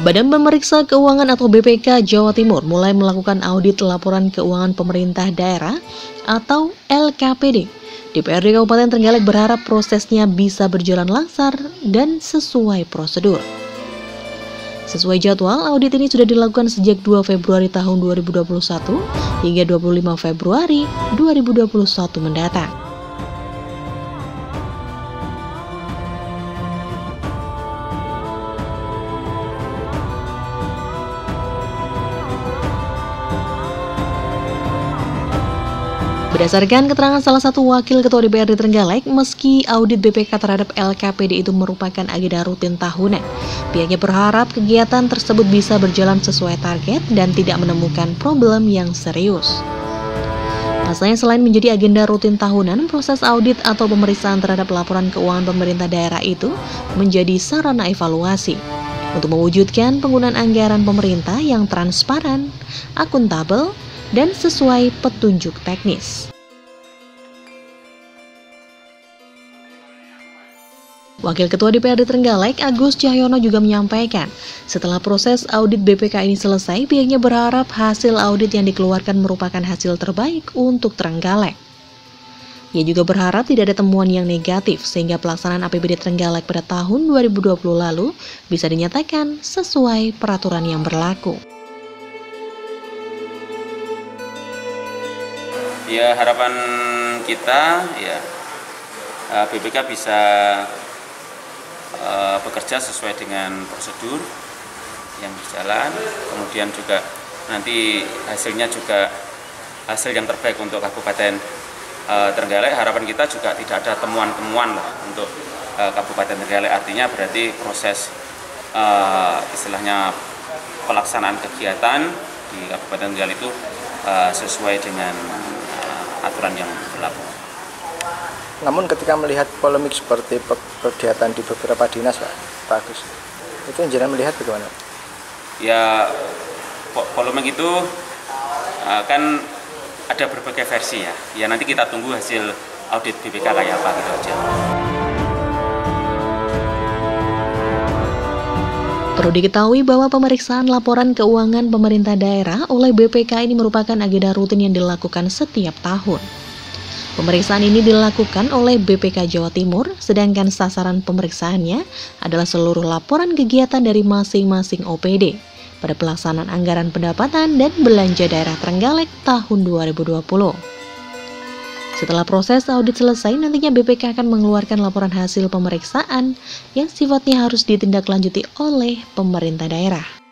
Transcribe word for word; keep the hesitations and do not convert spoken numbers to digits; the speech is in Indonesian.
Badan Pemeriksa Keuangan atau B P K Jawa Timur mulai melakukan audit laporan keuangan pemerintah daerah atau L K P D. D P R D Kabupaten Trenggalek berharap prosesnya bisa berjalan lancar dan sesuai prosedur. Sesuai jadwal, audit ini sudah dilakukan sejak dua Februari tahun dua ribu dua puluh satu hingga dua puluh lima Februari dua ribu dua puluh satu mendatang. Berdasarkan keterangan salah satu wakil Ketua D P R D Trenggalek, meski audit B P K terhadap L K P D itu merupakan agenda rutin tahunan, pihaknya berharap kegiatan tersebut bisa berjalan sesuai target dan tidak menemukan problem yang serius. Pasalnya, selain menjadi agenda rutin tahunan, proses audit atau pemeriksaan terhadap laporan keuangan pemerintah daerah itu menjadi sarana evaluasi untuk mewujudkan penggunaan anggaran pemerintah yang transparan, akuntabel, dan sesuai petunjuk teknis. Wakil Ketua D P R D Trenggalek, Agus Cahyono juga menyampaikan, setelah proses audit B P K ini selesai, pihaknya berharap hasil audit yang dikeluarkan merupakan hasil terbaik untuk Trenggalek. Ia juga berharap tidak ada temuan yang negatif, sehingga pelaksanaan A P B D Trenggalek pada tahun dua ribu dua puluh lalu bisa dinyatakan sesuai peraturan yang berlaku. Ya, harapan kita ya B P K bisa uh, bekerja sesuai dengan prosedur yang berjalan, kemudian juga nanti hasilnya juga hasil yang terbaik untuk Kabupaten uh, Trenggalek. Harapan kita juga tidak ada temuan-temuan lah untuk uh, Kabupaten Trenggalek, artinya berarti proses uh, istilahnya pelaksanaan kegiatan di Kabupaten Trenggalek itu uh, sesuai dengan aturan yang berlaku. Namun ketika melihat polemik seperti kegiatan di beberapa dinas, Pak, Pak Agus, itu jenengan melihat bagaimana? Ya, polemik itu uh, kan ada berbagai versi ya. Ya nanti kita tunggu hasil audit B P K kayak apa gitu aja. Perlu diketahui bahwa pemeriksaan laporan keuangan pemerintah daerah oleh B P K ini merupakan agenda rutin yang dilakukan setiap tahun. Pemeriksaan ini dilakukan oleh B P K Jawa Timur, sedangkan sasaran pemeriksaannya adalah seluruh laporan kegiatan dari masing-masing O P D pada pelaksanaan anggaran pendapatan dan belanja daerah Trenggalek tahun dua ribu dua puluh. Setelah proses audit selesai, nantinya B P K akan mengeluarkan laporan hasil pemeriksaan yang sifatnya harus ditindaklanjuti oleh pemerintah daerah.